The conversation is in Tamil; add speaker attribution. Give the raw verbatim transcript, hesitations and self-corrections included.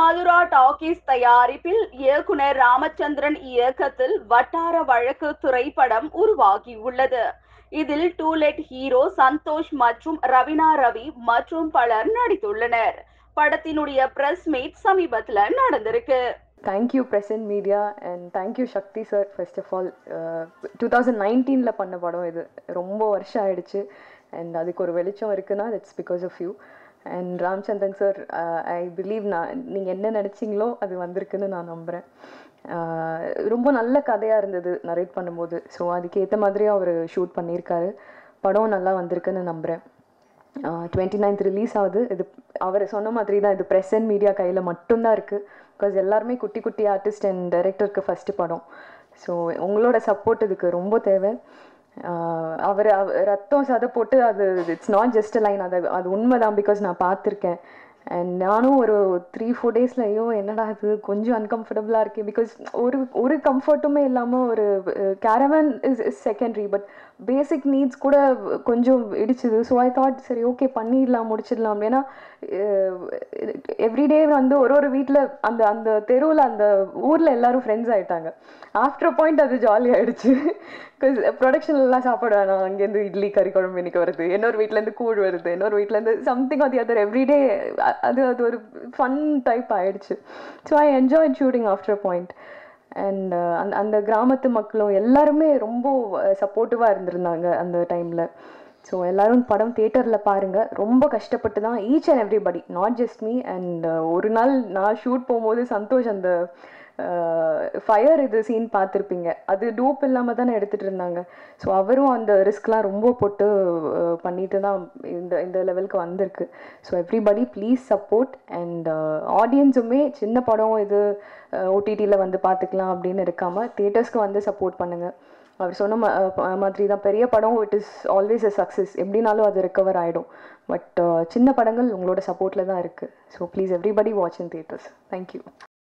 Speaker 1: மதுரா டாக்கீஸ் தயாரிப்பில் இயக்குனர் ராமச்சந்திரன் இயக்கத்தில் வட்டார வழக்கு திரைப்படம் உருவாகியுள்ளது. இதில் டூலெட் ஹீரோ சந்தோஷ் மற்றும் ரவீனா ரவி மற்றும் பலர் நடித்துள்ளனர். படத்தினுடைய பிரஸ் மீட் சமீபத்துல நடந்திருக்கு.
Speaker 2: Thank you present media and thank you Sakthi sir. First of all two thousand நைன்டீனில் பண்ண படம் இது, ரொம்ப வருஷம் ஆயிடுச்சு. அண்ட் அதுக்கு ஒரு வெளிச்சம் இருக்குன்னா it's because of you. And Ramachandran sir, I believe நான் நீங்கள் என்ன நினச்சிங்களோ அது வந்திருக்குன்னு நான் நம்புகிறேன். ரொம்ப நல்ல கதையாக இருந்தது நரேட் பண்ணும்போது. ஸோ அதுக்கேற்ற மாதிரியே அவர் ஷூட் பண்ணியிருக்காரு. படம் நல்லா வந்திருக்குன்னு நம்புகிறேன். டுவெண்ட்டி நைன்த் ரிலீஸ் ஆகுது. இது அவர் சொன்ன மாதிரி தான், இது ப்ரெஸ் அண்ட் மீடியா கையில் மட்டும்தான் இருக்குது. பிகாஸ் எல்லாருமே குட்டி குட்டி ஆர்டிஸ்ட் அண்ட் டைரக்டருக்கு ஃபஸ்ட்டு படம். ஸோ உங்களோட சப்போர்ட் இதுக்கு ரொம்ப தேவை. அவர் ரத்தம் சதை போட்டு அது it's not just a line, அது அது உண்மை தான். பிகாஸ் நான் பார்த்துருக்கேன். அண்ட் நானும் ஒரு த்ரீ ஃபோர் டேஸில் ஐயோ என்னடா இது கொஞ்சம் அன்கம்ஃபர்டபுளாக இருக்குது. பிகாஸ் ஒரு ஒரு கம்ஃபர்ட்டுமே இல்லாமல் ஒரு caravan is is secondary, but basic needs கூட கொஞ்சம் இடிச்சுது. ஸோ ஐ தாட் சரி ஓகே பண்ணிடலாம், முடிச்சிடலாம். ஏன்னா எவ்ரிடே வந்து ஒரு ஒரு வீட்டில் அந்த அந்த தெருவில் அந்த ஊரில் எல்லோரும் ஃப்ரெண்ட்ஸ் ஆகிட்டாங்க. ஆஃப்டர் பாயிண்ட் அது ஜாலி ஆகிடுச்சு. பிகாஸ் ப்ரொடக்ஷன்லாம் சாப்பாடு வேணாம், அங்கேருந்து இட்லி கறி குழம்பு இன்னைக்கு வருது, இன்னொரு வீட்டிலேருந்து கூழ் வருது, இன்னொரு வீட்டிலேருந்து something are the other everyday. அது அது ஒரு ஃபன் டைப் ஆகிடுச்சு. So I enjoy shooting after point. And அந்த அந்த கிராமத்து மக்களும் எல்லாருமே ரொம்ப சப்போர்ட்டிவாக இருந்திருந்தாங்க அந்த டைமில். ஸோ எல்லோரும் படம் தியேட்டரில் பாருங்கள். ரொம்ப கஷ்டப்பட்டு தான் each and everybody, not just me. And ஒரு நாள் நான் ஷூட் போகும்போது சந்தோஷ் அந்த ஃபயர் இது சீன் பார்த்துருப்பீங்க, அது டூப் இல்லாமல் தானே எடுத்துகிட்டு இருந்தாங்க. ஸோ அவரும் அந்த ரிஸ்க்லாம் ரொம்ப போட்டு பண்ணிட்டு தான் இந்த இந்த லெவலுக்கு வந்திருக்கு. So everybody please support. And ஆடியன்ஸுமே சின்ன படம் இது ஓடிடியில் வந்து பார்த்துக்கலாம் அப்படின்னு இருக்காமல் தியேட்டர்ஸ்க்கு வந்து சப்போர்ட் பண்ணுங்கள். அவர் சொன்ன மாதிரி தான், பெரிய படம் it is always a success, எப்படினாலும் அது ரெக்கவர் ஆகிடும். பட் சின்ன படங்கள் உங்களோட சப்போர்ட்டில் தான் இருக்குது. So please everybody watch in theatres. Thank you.